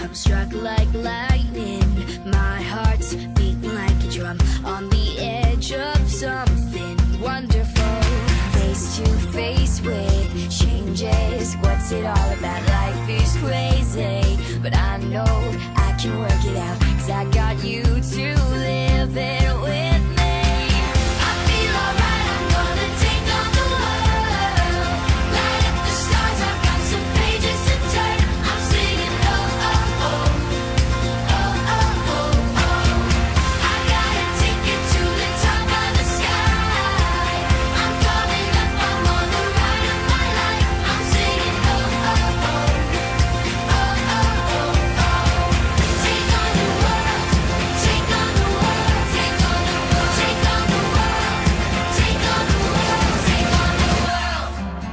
I'm struck like lightning. My heart's beating like a drum on the edge of something wonderful. Face to face with changes. What's it all about? Life is crazy, but I know I can work it out, 'cause I got you to live it with me. I feel alright, I'm gonna take on the world. Light up the stars, I've got some pages to turn. I'm singing oh, oh, oh, oh, oh, oh, oh. I got a ticket to the top of the sky. I'm coming up, I'm on the ride of my life. I'm singing oh, oh, oh, oh, oh, oh, oh. Take on the world, take on the world, take on the world, take on the world, take on the world, take on the world.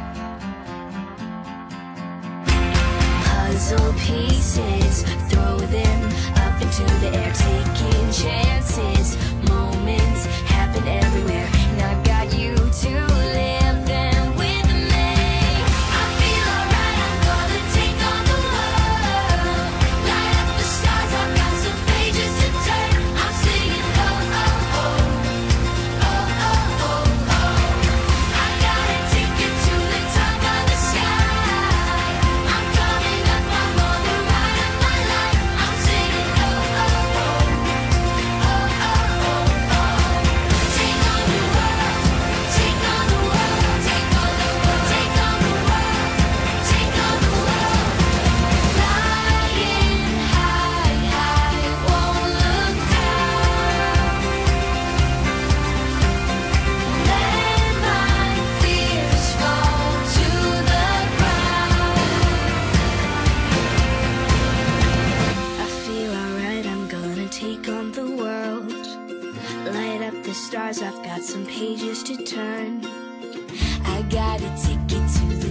Puzzle pieces, throw them up into the air, taking chances. Moments happen everywhere, and I've got you to live them with me. I feel alright, I'm gonna take on the world. Light up the stars, I've got some pages to turn. I'm singing oh, oh, oh, oh, oh, oh, oh. I got a ticket to the top of the sky. I'm coming up, I'm on the ride of my life. I'm singing oh, oh, oh, oh, oh, oh, oh. Take on the world, take on the world, take on the world, take on the world, take on the world. Flying high, high, won't look down. Let my fears fall to the ground. I feel alright, I'm gonna take on the world. Light up the stars, I've got some pages to turn. I got a ticket to